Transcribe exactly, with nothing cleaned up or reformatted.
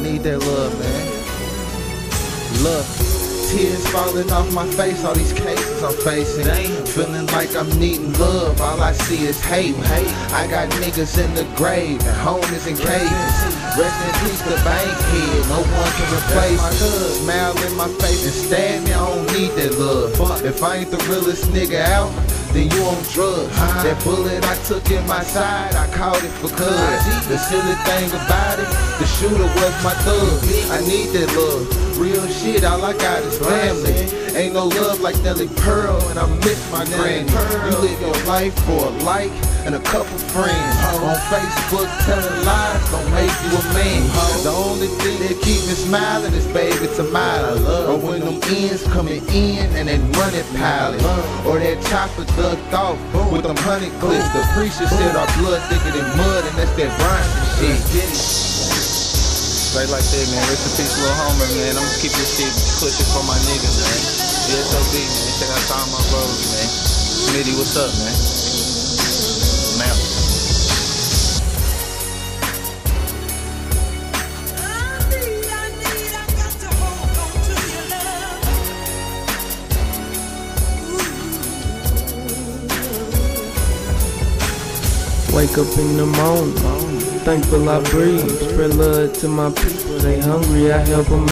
need that love, man. Love. Tears falling off my face, all these cases I'm facing. Damn. Feeling like I'm needing love, all I see is hate. hate. I got niggas in the grave and homies in cages. Rest in peace to Bankhead, no one can replace it. Smile in my face and stab me, I don't need that love. Fuck. If I ain't the realest nigga out, then you on drugs. Uh-huh. That bullet I took in my side, I caught it for cuz. The silly thing about it, the shooter was my thug. I need that love. Real shit, all I got is family. Ain't no love like Nelly Pearl, and I miss my granny. You live your life for a like and a couple friends. On Facebook telling lies don't make you a man. The only thing that keep me smiling is baby tomorrow. Or when them ends coming in and that money piling. Or that chopper ducked off with them honey clips. The preacher said our blood thicker than mud, and that's that Bronson shit. Straight like that, man. Rest in peace, little homie, man. I'm gonna keep this shit pushing for my niggas, man. D S O B, man. Check out all my bros, man. Smitty, what's up, man? Now. Wake up in the morning, thankful I breathe. Spread love to my people, they hungry, I help them.